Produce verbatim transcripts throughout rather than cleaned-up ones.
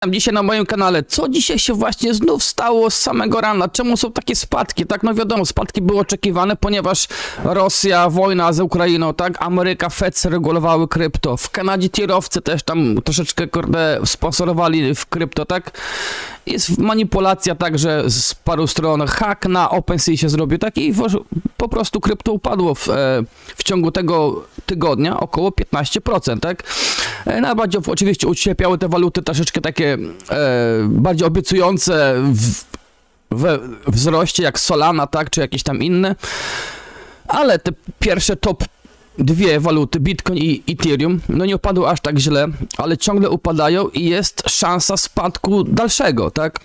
Dzisiaj na moim kanale, co dzisiaj się właśnie znów stało z samego rana, czemu są takie spadki, tak, no wiadomo, spadki były oczekiwane, ponieważ Rosja, wojna z Ukrainą, tak, Ameryka, Fed regulowały krypto, w Kanadzie tirowcy też tam troszeczkę, kurde, sponsorowali w krypto, tak, jest manipulacja także z paru stron, hack na OpenSea się zrobił, tak, i po prostu krypto upadło w, w ciągu tego tygodnia około piętnaście procent, tak, najbardziej oczywiście ucierpiały te waluty troszeczkę takie e, bardziej obiecujące w, we wzroście, jak Solana, tak, czy jakieś tam inne, ale te pierwsze top dwie waluty, Bitcoin i Ethereum, no nie upadły aż tak źle, ale ciągle upadają i jest szansa spadku dalszego, tak.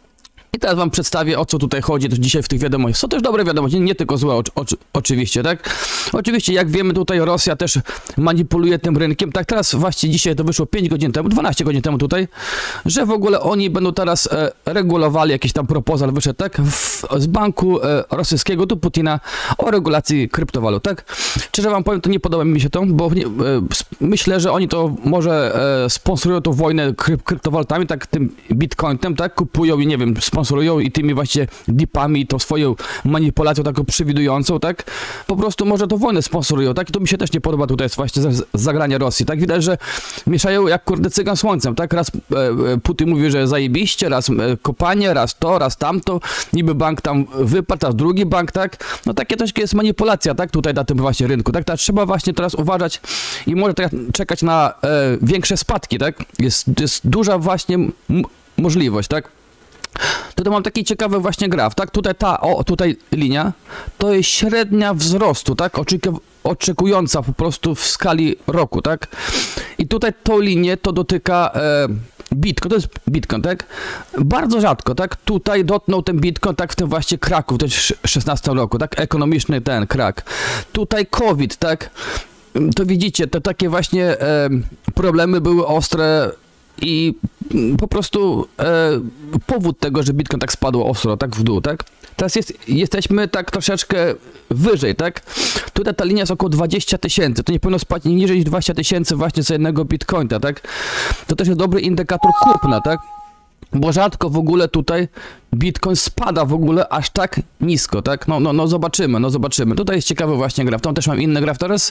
I teraz wam przedstawię, o co tutaj chodzi też dzisiaj w tych wiadomościach. Są też dobre wiadomości, nie tylko złe, oczy, oczy, oczywiście, tak? Oczywiście, jak wiemy, tutaj Rosja też manipuluje tym rynkiem, tak? Teraz właśnie dzisiaj to wyszło pięć godzin temu, dwanaście godzin temu tutaj, że w ogóle oni będą teraz e, regulowali, jakiś tam proposal wyszedł, tak? W, z banku e, rosyjskiego do Putina o regulacji kryptowalut, tak? Szczerze wam powiem, to nie podoba mi się to, bo nie, e, myślę, że oni to może e, sponsorują tą wojnę kryp, kryptowalutami, tak? Tym bitcoinem, tak? Kupują i nie wiem, sponsorują i tymi właśnie dipami, tą swoją manipulacją taką przewidującą, tak? Po prostu może to wojnę sponsorują, tak? I to mi się też nie podoba tutaj jest właśnie zagranie Rosji, tak? Widać, że mieszają jak kurde cygan słońcem, tak? Raz e, Putin mówi, że zajebiście, raz e, kopanie, raz to, raz tamto, niby bank tam wypadł, raz drugi bank, tak? No takie troszkę jest manipulacja, tak? Tutaj na tym właśnie rynku, tak? Tak trzeba właśnie teraz uważać i może teraz czekać na e, większe spadki, tak? Jest, jest duża właśnie możliwość, tak? Tutaj mam taki ciekawy właśnie graf, tak? Tutaj ta, o, tutaj linia, to jest średnia wzrostu, tak? Oczek- oczekująca po prostu w skali roku, tak? I tutaj tą linię to dotyka e, Bitcoin, to jest Bitcoin, tak? Bardzo rzadko, tak? Tutaj dotknął ten Bitcoin, tak? W tym właśnie kraku, w tym szesnastym roku, tak? Ekonomiczny ten krak. Tutaj COVID, tak? To widzicie, to takie właśnie e, problemy były ostre i po prostu e, powód tego, że Bitcoin tak spadł ostro, tak w dół, tak? Teraz jest, jesteśmy tak troszeczkę wyżej, tak? Tutaj ta linia jest około dwadzieścia tysięcy, to nie powinno spać niżej niż dwadzieścia tysięcy właśnie za jednego Bitcoina, tak? To też jest dobry indikator kupna, tak? Bo rzadko w ogóle tutaj Bitcoin spada w ogóle aż tak nisko, tak? No, no, no zobaczymy, no zobaczymy. Tutaj jest ciekawy właśnie graf, tam też mam inny graf teraz.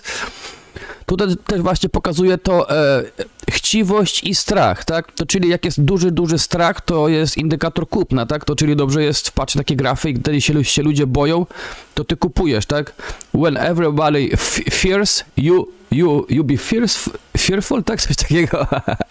Tutaj też właśnie pokazuje to e, chciwość i strach, tak? To czyli jak jest duży, duży strach, to jest indikator kupna, tak? To czyli dobrze jest wpatrzeć takie grafy i wtedy się, się ludzie boją, to ty kupujesz, tak? When everybody fears, you, you, you be fears, fearful, tak? Coś takiego.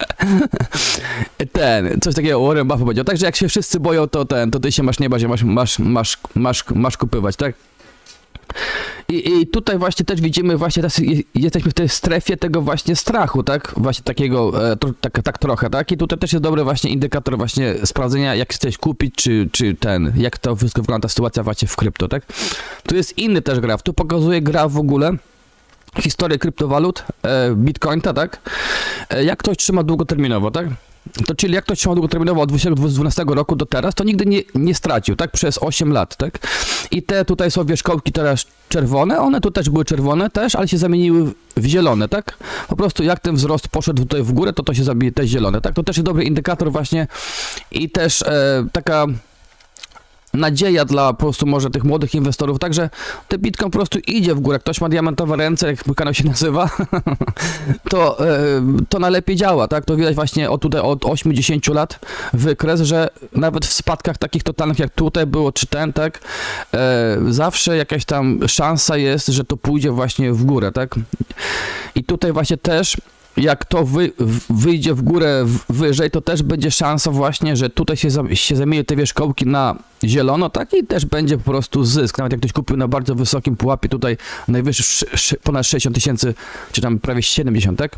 Ten, coś takiego Warren Buffett powiedział. Także jak się wszyscy boją, to ten, to ty się masz nie bać, masz, masz, masz, masz, masz kupywać, tak? I, I tutaj właśnie też widzimy, właśnie teraz jesteśmy w tej strefie tego właśnie strachu, tak? Właśnie takiego, e, to, tak, tak trochę, tak? I tutaj też jest dobry właśnie indikator właśnie sprawdzenia, jak chcesz kupić, czy, czy ten, jak to wszystko wygląda ta sytuacja właśnie w krypto, tak? Tu jest inny też graf, tu pokazuje graf w ogóle historię kryptowalut, e, Bitcoina, tak? E, jak ktoś trzyma długoterminowo, tak? To czyli jak ktoś trzymał długoterminowo od dwa tysiące dwunastego roku do teraz, to nigdy nie, nie stracił, tak? Przez osiem lat, tak? I te tutaj są wierzchołki teraz czerwone, one tu też były czerwone też, ale się zamieniły w zielone, tak? Po prostu jak ten wzrost poszedł tutaj w górę, to to się zamieni też zielone, tak? To też jest dobry indikator właśnie i też e, taka nadzieja dla po prostu może tych młodych inwestorów, także ten Bitcoin po prostu idzie w górę. Ktoś ma diamentowe ręce, jak mój kanał się nazywa, to, to najlepiej działa, tak? To widać właśnie od tutaj od ośmiu do dziesięciu lat wykres, że nawet w spadkach takich totalnych jak tutaj było, czy ten, tak? E, zawsze jakaś tam szansa jest, że to pójdzie właśnie w górę, tak? I tutaj właśnie też jak to wy, wyjdzie w górę w, wyżej, to też będzie szansa właśnie, że tutaj się, się zamienią te wierzchołki na zielono, tak? I też będzie po prostu zysk. Nawet jak ktoś kupił na bardzo wysokim pułapie, tutaj najwyższy ponad sześćdziesiąt tysięcy, czy tam prawie siedemdziesiąt, tak?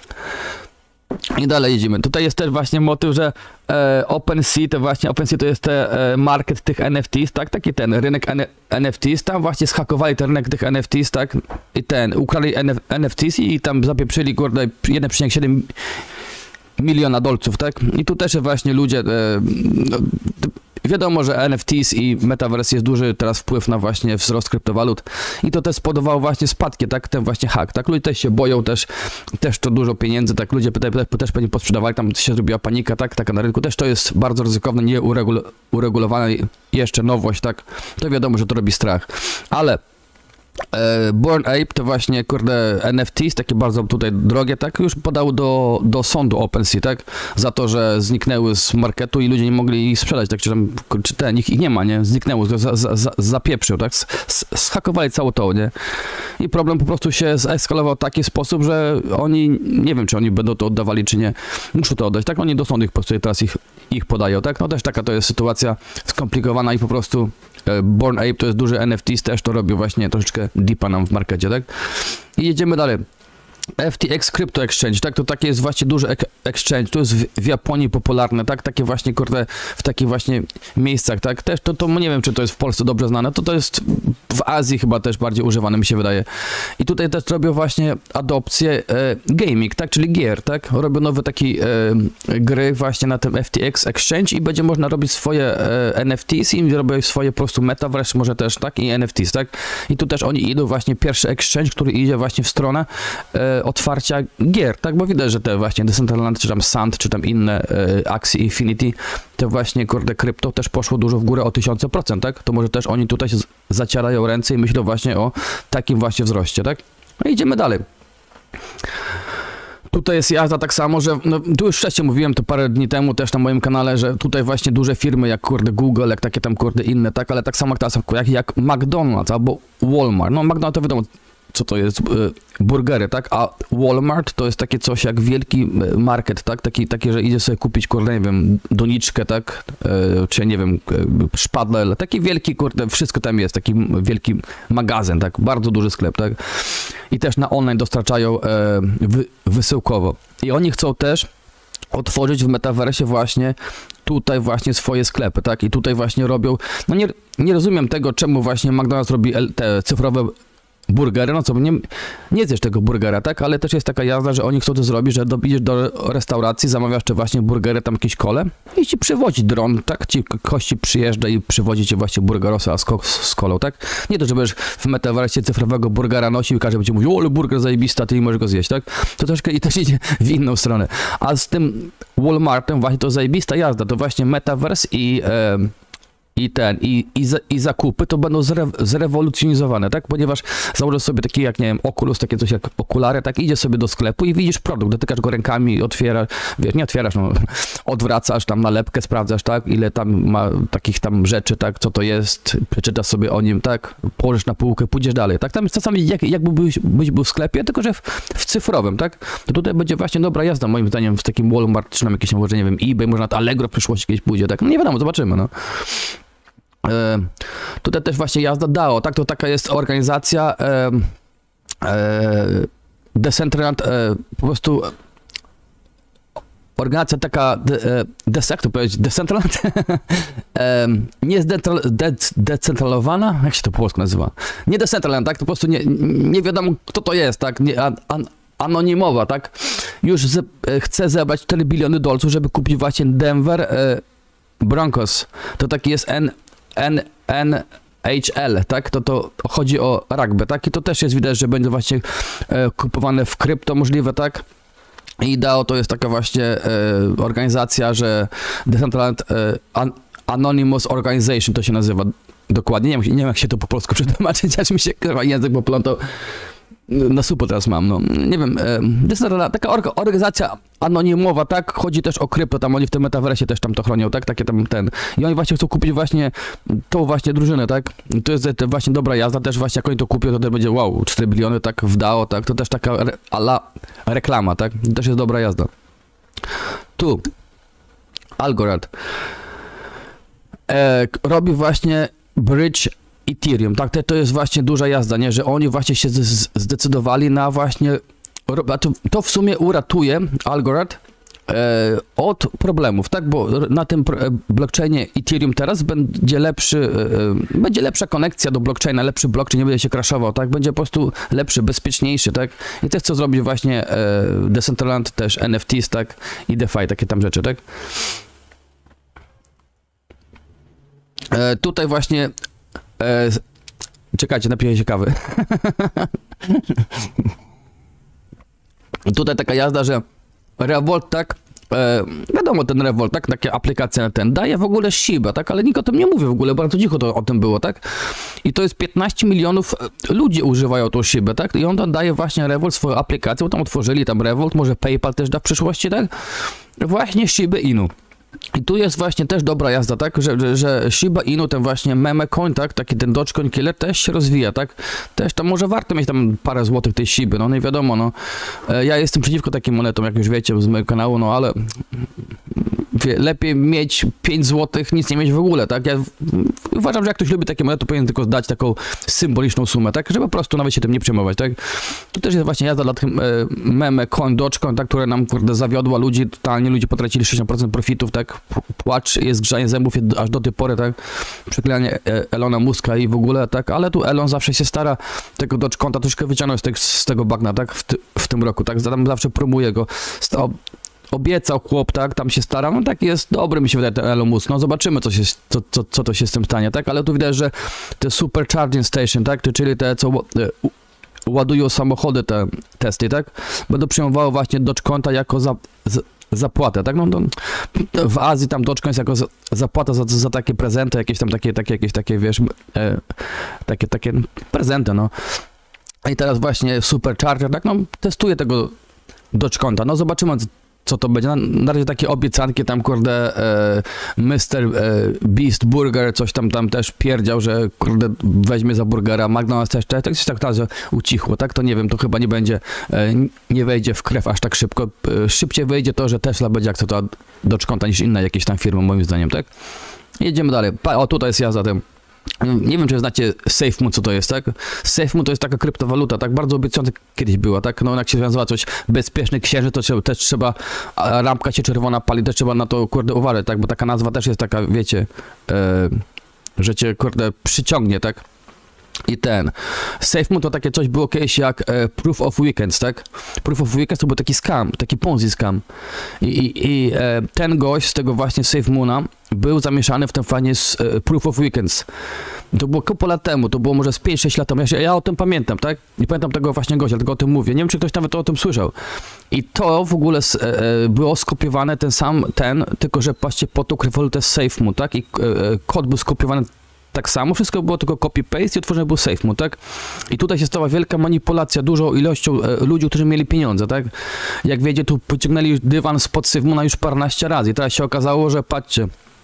I dalej jedziemy. Tutaj jest też właśnie motyw, że e, OpenSea, to właśnie OpenSea to jest te, e, market tych N F Ts, tak? Taki ten rynek N F Ts, tam właśnie schakowali ten rynek tych N F Ts, tak? I ten, ukradli N F Ts i tam zapieprzyli, kurde, jeden przecinek siedem miliona dolców, tak? I tu też właśnie ludzie, e, no, wiadomo, że N F Ts i Metaverse jest duży teraz wpływ na właśnie wzrost kryptowalut i to też spowodowało właśnie spadki, tak, ten właśnie hack, tak, ludzie też się boją, też, też to dużo pieniędzy, tak, ludzie pytają, też pewnie posprzedawali, tam się zrobiła panika, tak, taka na rynku, też to jest bardzo ryzykowne, nie uregul uregulowana jeszcze nowość, tak, to wiadomo, że to robi strach, ale E, Bored Ape to właśnie, kurde, N F Ts, takie bardzo tutaj drogie, tak, już podał do, do sądu OpenSea, tak, za to, że zniknęły z marketu i ludzie nie mogli ich sprzedać, tak, czy tam, czy ten, ich, ich nie ma, nie, zniknęły, za, za, za, zapieprzył, tak, zhakowali cało to, nie, i problem po prostu się zeskalował w taki sposób, że oni, nie wiem, czy oni będą to oddawali, czy nie, muszą to oddać, tak, oni do sądu ich po prostu teraz ich, ich podają, tak, no też taka to jest sytuacja skomplikowana i po prostu Bored Ape to jest duży N F Ts, też to robi właśnie troszeczkę deepa nam w markecie, tak? I jedziemy dalej. F T X Crypto Exchange, tak, to takie jest właśnie duży exchange, to jest w, w Japonii popularne, tak, takie właśnie, kurde, w takich właśnie miejscach, tak, też to, to nie wiem, czy to jest w Polsce dobrze znane, to to jest w Azji chyba też bardziej używane, mi się wydaje. I tutaj też robią właśnie adopcję e, gaming, tak, czyli gier, tak, robią nowe takie e, gry właśnie na tym F T X Exchange i będzie można robić swoje e, N F Ts i robią swoje po prostu metaverse może też, tak, i N F Ts, tak, i tu też oni idą właśnie pierwszy exchange, który idzie właśnie w stronę e, otwarcia gier, tak, bo widać, że te właśnie Decentraland, czy tam Sand, czy tam inne e, Axie Infinity, te właśnie, kurde, krypto też poszło dużo w górę o tysiące procent, tak, to może też oni tutaj się zacierają ręce i myślą właśnie o takim właśnie wzroście, tak. No i idziemy dalej. Tutaj jest jazda tak samo, że no, tu już wcześniej mówiłem to parę dni temu też na moim kanale, że tutaj właśnie duże firmy jak, kurde, Google, jak takie tam, kurde, inne, tak, ale tak samo jak, jak McDonald's albo Walmart, no McDonald's to wiadomo, co to jest, burgery, tak, a Walmart to jest takie coś jak wielki market, tak, taki, takie, że idzie sobie kupić, kurde, nie wiem, doniczkę, tak, czy nie wiem, szpadel, taki wielki, kurde, wszystko tam jest, taki wielki magazyn, tak, bardzo duży sklep, tak, i też na online dostarczają wy, wysyłkowo i oni chcą też otworzyć w metaversie właśnie tutaj właśnie swoje sklepy, tak, i tutaj właśnie robią, no nie, nie rozumiem tego, czemu właśnie McDonald's robi te cyfrowe burgery, no co, nie, nie zjesz tego burgera, tak, ale też jest taka jazda, że oni chcą to zrobić, że idziesz do restauracji, zamawiasz te właśnie burgery, tam jakieś kole i ci przywozi dron, tak, ci kości przyjeżdża i przywozi ci właśnie burgerosa z, z kolą, tak, nie to, że będziesz w metaversie cyfrowego burgera nosił i każdy będzie mówił, o, ale burger zajebista, ty nie możesz go zjeść, tak, to troszkę i też idzie w inną stronę, a z tym Walmartem właśnie to zajebista jazda, to właśnie metaverse i e, i ten, i, i, za, i zakupy to będą zre, zrewolucjonizowane, tak, ponieważ założysz sobie taki, jak nie wiem, Oculus, takie coś jak okulary, tak, idziesz sobie do sklepu i widzisz produkt, dotykasz go rękami, otwierasz, wiesz, nie otwierasz, no, odwracasz tam nalepkę, sprawdzasz, tak, ile tam ma takich tam rzeczy, tak, co to jest, przeczytasz sobie o nim, tak, położysz na półkę, pójdziesz dalej, tak, tam jest czasami jak, jakby byś, byś był w sklepie, tylko że w, w cyfrowym, tak, to tutaj będzie właśnie dobra jazda, moim zdaniem, w takim Walmart, czy nam jakieś, może, nie wiem, eBay, może nawet Allegro w przyszłości kiedyś pójdzie, tak, no nie wiadomo, zobaczymy, no. E, tutaj też właśnie jazda D A O, tak, to taka jest organizacja e, e, Decentraland, e, po prostu organizacja taka de, de, jak to powiedzieć, Decentraland, e, nie jest decentralowana, jak się to po polsku nazywa, nie Decentraland, tak, to po prostu nie, nie wiadomo kto to jest, tak, nie, an, an, anonimowa, tak, już ze, chce zebrać cztery biliony dolców, żeby kupić właśnie Denver e, Broncos, to taki jest N N N H L, tak, to, to chodzi o rugby, tak, i to też jest widać, że będzie właśnie e, kupowane w krypto możliwe, tak, i D A O to jest taka właśnie e, organizacja, że Decentraland e, An Anonymous Organization to się nazywa dokładnie, nie wiem, nie wiem jak się to po polsku przetłumaczyć, aż mi się chyba język poplątał. Na supo teraz mam, no, nie wiem, e, taka orga, organizacja anonimowa, tak, chodzi też o krypto, tam oni w tym metaversie też tam to chronią, tak, takie tam ten, i oni właśnie chcą kupić właśnie tą właśnie drużynę, tak, to jest to właśnie dobra jazda, też właśnie jak oni to kupią, to też będzie wow, cztery biliony, tak, w D A O, tak, to też taka re, ala reklama, tak, to też jest dobra jazda. Tu, Algorand e, robi właśnie bridge Ethereum, tak, to jest właśnie duża jazda, nie, że oni właśnie się zdecydowali na właśnie, to, to w sumie uratuje Algorand e, od problemów, tak, bo na tym blockchainie Ethereum teraz będzie lepszy, e, będzie lepsza konekcja do blockchaina, lepszy blockchain, nie będzie się crashował, tak, będzie po prostu lepszy, bezpieczniejszy, tak, i też chce zrobić właśnie e, Decentraland, też N F Ts, tak, i DeFi, takie tam rzeczy, tak. e, tutaj właśnie, e, czekajcie, napiję się kawy. Tutaj taka jazda, że Revolt, tak, e, wiadomo, ten Revolt, tak, takie aplikacje na ten, daje w ogóle Shiba, tak, ale nikt o tym nie mówi w ogóle, bardzo cicho to o tym było, tak, i to jest piętnaście milionów ludzi używają tą Shibę, tak, i on tam daje właśnie Revolt swoją aplikację, bo tam otworzyli tam Revolt, może PayPal też da w przyszłości, tak, właśnie Shibę Inu. I tu jest właśnie też dobra jazda, tak, że, że, że Shiba Inu, ten właśnie meme coin, tak, taki ten Dogecoin Killer też się rozwija, tak, też tam może warto mieć tam parę złotych tej Shiby, no, no i wiadomo, no, ja jestem przeciwko takim monetom, jak już wiecie z mojego kanału, no, ale wie, lepiej mieć pięć złotych, nic nie mieć w ogóle, tak, ja uważam, że jak ktoś lubi takie monety, to powinien tylko dać taką symboliczną sumę, tak, żeby po prostu nawet się tym nie przejmować, tak, tu też jest właśnie jazda dla tych e, meme coin, Dogecoin, tak, które nam, kurde, zawiodła ludzi, totalnie ludzie potracili sześćdziesiąt procent profitów, tak, tak, płacz, jest grzanie zębów aż do tej pory, tak, przeklejanie Elona Muska i w ogóle, tak, ale tu Elon zawsze się stara tego Dogecoina troszkę wyciągnąć z, te, z tego bagna, tak, w, ty, w tym roku, tak, tam zawsze promuje go, Sto, obiecał chłop, tak, tam się stara, no tak jest dobry, mi się wydaje ten Elon Musk, no zobaczymy, co, się, co, co, co to się z tym stanie, tak, ale tu widać, że te super charging station, tak, czyli te, co ładują samochody, te testy, tak, będą przyjmowały właśnie Dogecoina jako za, za zapłatę, tak, no to w Azji tam Dogecoin jest jako za, zapłata za, za takie prezenty, jakieś tam takie, takie, jakieś takie, wiesz, e, takie, takie prezenty, no. I teraz właśnie Supercharger, tak, no, testuje tego Dogecoina, no zobaczymy, co to będzie. Na, na razie takie obiecanki tam, kurde, e, mister E, Beast Burger, coś tam tam też pierdział, że kurde weźmie za burgera, McDonald's też, tak, tak, tak, tak, że ucichło, tak, to nie wiem, to chyba nie będzie, e, nie wejdzie w krew aż tak szybko. E, szybciej wejdzie to, że Tesla będzie akceptowała Dogecoina niż inne jakieś tam firmy, moim zdaniem, tak. Jedziemy dalej. Pa, o, tutaj jest ja za tym. Nie wiem, czy znacie SafeMoon, co to jest, tak? SafeMoon to jest taka kryptowaluta, tak? Bardzo obiecująca kiedyś była, tak? No jak się nazywa coś bezpieczny księżyc, to się, też trzeba, a lampka się czerwona pali, też trzeba na to, kurde, uważać, tak? Bo taka nazwa też jest taka, wiecie, e, że cię, kurde, przyciągnie, tak? I ten. SafeMoon to takie coś było kiedyś jak e, Proof of Weekends, tak? Proof of Weekends to był taki scam, taki Ponzi scam. I, i, i e, ten gość z tego właśnie SafeMoona był zamieszany w tym fajnie z e, Proof of Weekends. To było kilka lat temu, to było może z pięć sześć lat temu. Ja, się, ja o tym pamiętam, tak? Nie pamiętam tego właśnie gościa, tylko o tym mówię. Nie wiem, czy ktoś nawet o tym słyszał. I to w ogóle e, e, było skopiowane, ten sam, ten, tylko że patrzcie, po tą kryptowalutę SafeMoon, tak? I e, kod był skopiowany tak samo, wszystko było tylko copy-paste i otworzony był SafeMoon, tak? I tutaj się stała wielka manipulacja dużą ilością e, ludzi, którzy mieli pieniądze, tak? Jak wiecie, tu pociągnęli dywan spod SafeMoona już paręnaście razy i teraz się okazało, że patrzcie,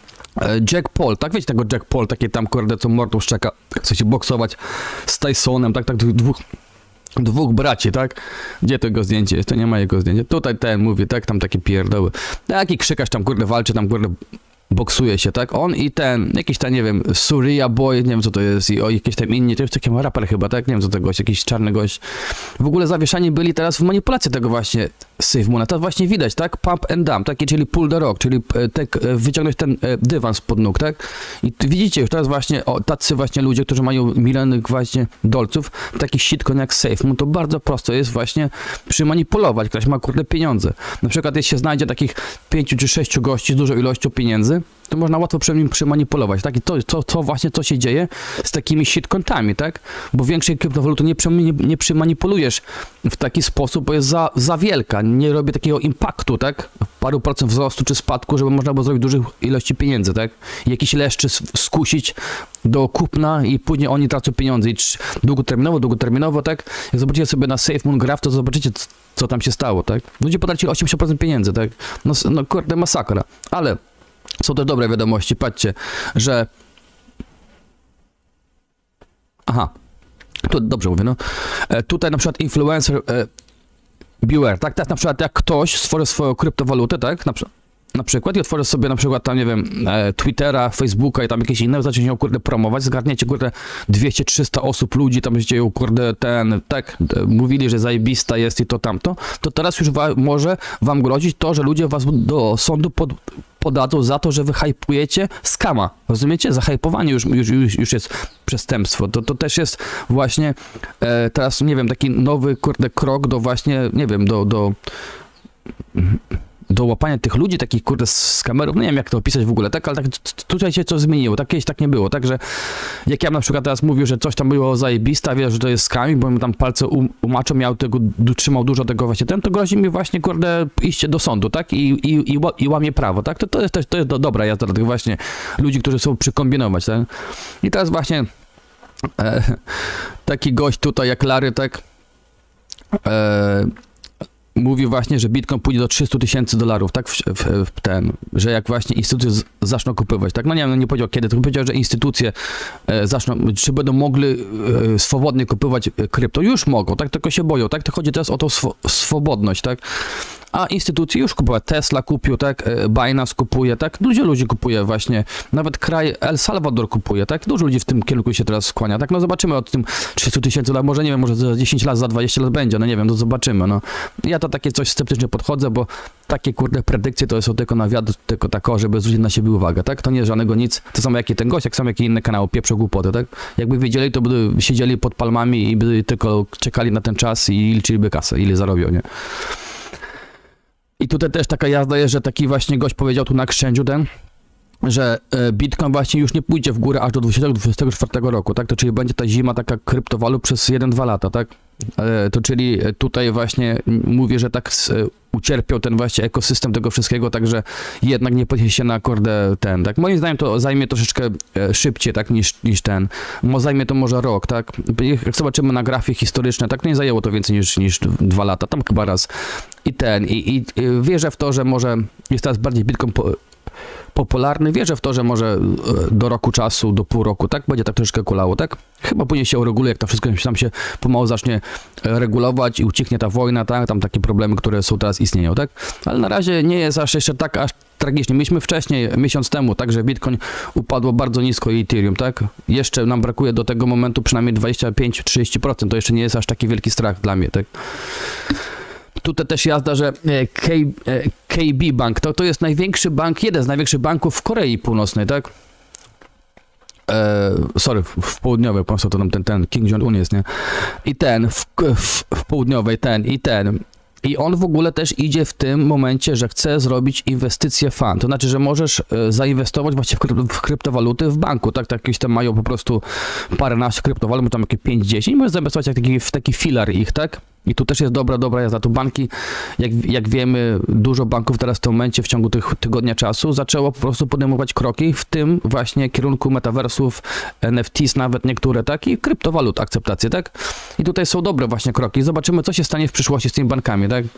e, Jack Paul, tak? Wiecie tego Jack Paul, taki tam, kurde, co mordą szczeka, chce się boksować z Tysonem, tak? Tak, dwóch dwóch braci, tak? Gdzie tego zdjęcie jest? To nie ma jego zdjęcia. Tutaj ten mówi, tak? Tam takie pierdoły. Taki krzykarz tam, kurde, walczy, tam, kurde, boksuje się, tak? On i ten, jakiś tam, nie wiem, Surya Boy, nie wiem co to jest, i o jakieś tam inni, to jest taki raper chyba, tak? Nie wiem co to gość, jakiś czarny gość. W ogóle zawieszani byli teraz w manipulacji tego właśnie SafeMoona. To właśnie widać, tak? Pump and dump, taki, czyli pull the rock, czyli tak, wyciągnąć ten dywan spod nóg, tak? I widzicie już teraz właśnie, o, tacy właśnie ludzie, którzy mają miliony właśnie dolców, taki shitcoin jak SafeMoon, to bardzo prosto jest właśnie przymanipulować, ktoś ma, kurde, pieniądze. Na przykład, jeśli się znajdzie takich pięciu czy sześciu gości z dużą ilością pieniędzy, to można łatwo przy nim przymanipulować, tak? I to, to, to właśnie co się dzieje z takimi shitcoinami, tak? Bo większej kryptowaluty nie, nie, nie przymanipulujesz w taki sposób, bo jest za, za wielka, nie robi takiego impaktu, tak? Paru procent wzrostu czy spadku, żeby można było zrobić dużych ilości pieniędzy, tak? I jakiś leszczy skusić do kupna i później oni tracą pieniądze i długoterminowo, długoterminowo, tak? Jak zobaczycie sobie na SafeMoon Graph, to zobaczycie, co tam się stało, tak? Ludzie potracili osiemdziesiąt procent pieniędzy, tak? No, no kurde, masakra. Ale są też dobre wiadomości, patrzcie, że... Aha, tu dobrze mówię, no. E, tutaj na przykład influencer e, beware, tak? Teraz na przykład jak ktoś stworzy swoją kryptowalutę, tak? Na, na przykład i otworzy sobie na przykład tam, nie wiem, e, Twittera, Facebooka i tam jakieś inne, zacznie ją, kurde, promować, zgarniecie, kurde, dwieście trzysta osób, ludzi, tam będziecie ją, kurde, ten, tak, e, mówili, że zajebista jest i to tamto, to teraz już wa może wam grozić to, że ludzie was do sądu pod podadzą za to, że wy hypujecie skama. Rozumiecie? Zahajpowanie już, już, już, już jest przestępstwo. To, to też jest właśnie e, teraz, nie wiem, taki nowy, kurde, krok do właśnie, nie wiem, do, do do łapania tych ludzi, takich kurde z kamerów, no nie wiem jak to opisać w ogóle, tak, ale tak, tutaj się coś zmieniło, tak kiedyś tak nie było, także jak ja na przykład teraz mówił, że coś tam było zajebista, wie, że to jest skamik, bo mi tam palce um, umaczą, miał tego, trzymał dużo tego właśnie ten, to grozi mi właśnie kurde iście do sądu, tak, i, i, i, i łamie prawo, tak, to, to jest też, to jest do, dobra jazda dla tych właśnie ludzi, którzy chcą przykombinować, tak, i teraz właśnie e, taki gość tutaj jak Larry, tak, e, mówi właśnie, że Bitcoin pójdzie do trzystu tysięcy dolarów, tak, w, w, w ten, że jak właśnie instytucje z, zaczną kupować, tak, no nie wiem, no nie powiedział kiedy, tylko powiedział, że instytucje e, zaczną, czy będą mogli e, swobodnie kupować krypto, już mogą, tak, tylko się boją, tak, to chodzi teraz o tą swo swobodność, tak, a instytucje już kupują, Tesla kupił, tak, Binance kupuje, tak, dużo ludzi kupuje właśnie, nawet kraj El Salvador kupuje, tak, dużo ludzi w tym kierunku się teraz skłania, tak, no zobaczymy od tym trzystu tysięcy lat, może nie wiem, może za dziesięć lat, za dwadzieścia lat będzie, no nie wiem, to zobaczymy, no. Ja to takie coś sceptycznie podchodzę, bo takie kurde predykcje to są tylko na wiatr, tylko tak, żeby zwrócić na siebie uwagę, tak, to nie jest żadnego nic, to samo jak i ten gość, jak sam jakie inne kanały pieprzą głupoty, tak, jakby wiedzieli, to by siedzieli pod palmami i by tylko czekali na ten czas i liczyliby kasę, ile zarobią, nie. I tutaj też taka jazda jest, że taki właśnie gość powiedział tu na exchange'u ten, że Bitcoin właśnie już nie pójdzie w górę aż do dwa tysiące dwudziestego czwartego roku, tak? To czyli będzie ta zima taka kryptowalut przez jeden dwa lata, tak? To czyli tutaj właśnie mówię, że tak ucierpiał ten właśnie ekosystem tego wszystkiego, także jednak nie podniesie się na kordę ten, tak? Moim zdaniem to zajmie troszeczkę szybciej, tak, niż, niż ten. Mo zajmie to może rok, tak? Jak zobaczymy na grafie historyczne, tak, no nie zajęło to więcej niż, niż dwa lata, tam chyba raz. I ten, i, i wierzę w to, że może jest teraz bardziej Bitcoin po popularny, wierzę w to, że może do roku czasu, do pół roku, tak, będzie tak troszeczkę kulało, tak? Chyba później się ureguluje, jak to wszystko tam się pomału zacznie regulować i ucichnie ta wojna, tak? Tam takie problemy, które są teraz istnieją, tak? Ale na razie nie jest aż jeszcze tak aż tragicznie. Mieliśmy wcześniej, miesiąc temu, także Bitcoin upadło bardzo nisko i Ethereum, tak? Jeszcze nam brakuje do tego momentu przynajmniej dwadzieścia pięć do trzydziestu procent, to jeszcze nie jest aż taki wielki strach dla mnie, tak? Tutaj też jazda, że K, K B Bank, to, to jest największy bank, jeden z największych banków w Korei Północnej, tak? E, sorry, w, w południowej, po prostu to tam ten, ten Kim Jong-un jest, nie? I ten, w, w, w południowej, ten, i ten. I on w ogóle też idzie w tym momencie, że chce zrobić inwestycje fund. To znaczy, że możesz zainwestować właśnie w, kryp w kryptowaluty w banku, tak? Tak jakieś tam mają po prostu paręnaście kryptowalut, tam jakieś pięć dziesięć, możesz zainwestować jak taki, w taki filar ich, tak? I tu też jest dobra, dobra jazda. Tu banki, jak, jak wiemy, dużo banków teraz w tym momencie w ciągu tych tygodnia czasu zaczęło po prostu podejmować kroki w tym właśnie kierunku metaversów, N F Ts nawet niektóre, tak? I kryptowalut, akceptacje, tak? I tutaj są dobre właśnie kroki. Zobaczymy, co się stanie w przyszłości z tymi bankami, tak?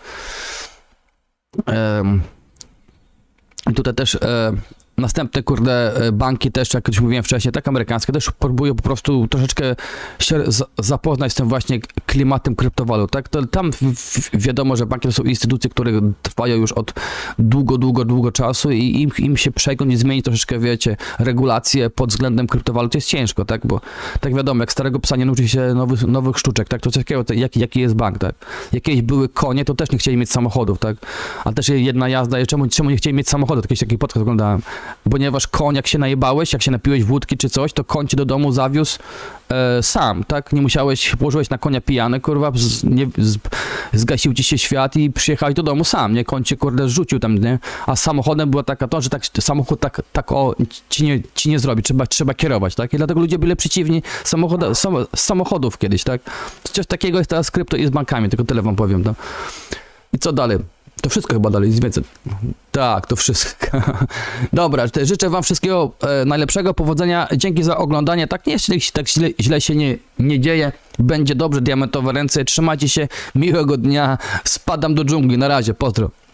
Um, I tutaj też e, następne, kurde, banki też, jak już mówiłem wcześniej, tak amerykańskie, też próbują po prostu troszeczkę się zapoznać z tym właśnie klimatem kryptowalut, tak? To tam wiadomo, że banki to są instytucje, które trwają już od długo, długo, długo czasu i im, im się przegląd i zmienić troszeczkę, wiecie, regulacje pod względem kryptowalut jest ciężko, tak? Bo tak wiadomo, jak starego psa nie nauczy się nowych, nowych sztuczek, tak? To coś takiego, jaki, jaki jest bank, tak? Jakieś były konie, to też nie chcieli mieć samochodów, tak? A też jedna jazda, czemu, czemu nie chcieli mieć samochodów? Jakiś taki podcast oglądałem. Ponieważ koń, jak się najebałeś, jak się napiłeś wódki czy coś, to koń cię do domu zawiózł e, sam, tak? Nie musiałeś, położyłeś na konia pijany, kurwa, z, nie, z, zgasił ci się świat i przyjechałeś do domu sam, nie? Koń cię, kurde, zrzucił tam, nie? A samochodem była taka to, że tak, samochód tak, tak o, ci nie, ci nie zrobi, trzeba, trzeba kierować, tak? I dlatego ludzie byli przeciwni samochoda, sam, samochodów kiedyś, tak? Coś takiego jest teraz z krypto i z bankami, tylko tyle wam powiem, tak? I co dalej? To wszystko chyba dalej, nic więcej. Tak, to wszystko. Dobra, życzę wam wszystkiego e, najlepszego, powodzenia. Dzięki za oglądanie. Tak nie, jeśli tak źle, źle się nie, nie dzieje. Będzie dobrze, diamentowe ręce. Trzymajcie się. Miłego dnia. Spadam do dżungli. Na razie. Pozdro.